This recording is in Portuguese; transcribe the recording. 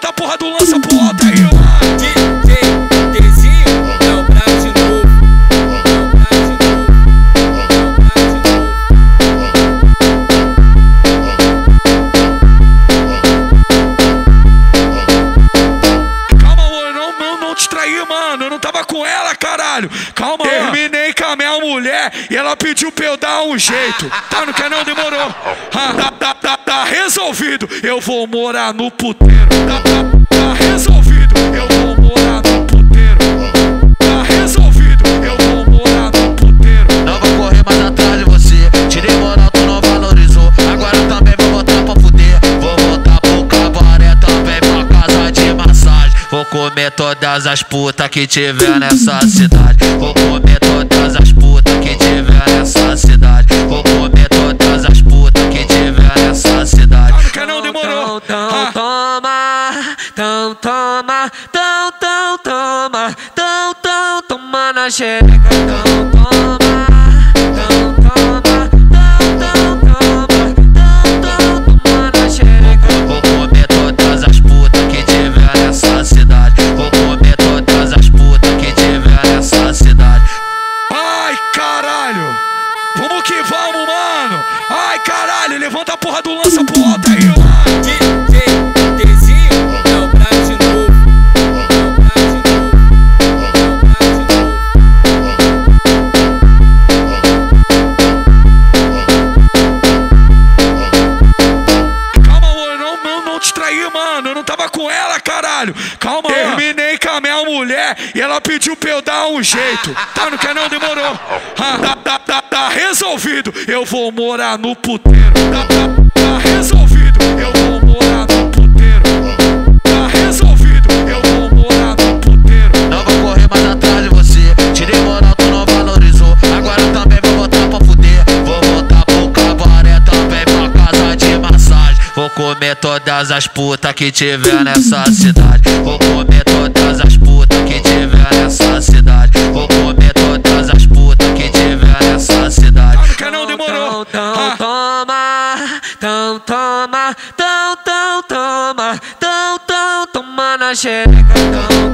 levanta a porra do lança pro alto aí, mano. DJ Tezinho é o brabo de novo. Calma, eu não te traí, mano. Eu não tava com ela, caralho. Calma, terminei com a minha mulher e ela pediu pra eu dar um jeito. Tá, não quer não? Demorou. Tá resolvido. Eu vou morar no puteiro. Tá resolvido. Eu vou morar no puteiro. Tá resolvido. Eu vou morar no puteiro. Não vou correr mais atrás de você. Tirei moral, tu não valorizou. Agora eu também vou voltar pra fuder. Vou voltar pro cabaré, também pra casa de massagem. Vou comer todas as putas que tiver nessa cidade. Vou comer todas as putas que tiver nessa cidade. Vou comer todas as putas que tiver nessa cidade. Não quer não? Demorou. Toma, toma na xereca. Toma na xereca. Vou comer todas as putas que tiver nessa cidade. Vou comer todas as putas que tiver nessa cidade. Ai, caralho. Vamos que vamos, mano. Ai, caralho. Levanta a porra do lança pro alto aí, mano. DJ Tezinho é o brabo de novo. Calma, eu não te traí, mano. Eu não tava com ela, caralho. Calma, terminei com a minha mulher e ela pediu pra eu dar um jeito. Tá, não quer não? Demorou. Tá resolvido. Eu vou morar no puteiro. Tá resolvido. Eu vou morar no puteiro. Tá resolvido. Eu vou morar no puteiro. Não vou correr mais atrás de você. Tirei moral, tu não valorizou. Agora eu também vou voltar pra fuder. Vou voltar pro cabaré, também pra casa de massagem. Vou comer todas as putas que tiver nessa cidade. Vou comer todas as putas que tiver nessa cidade. Vou comer todas as putas que tiver nessa cidade. Não quer não? Demorou. Toma na xereca.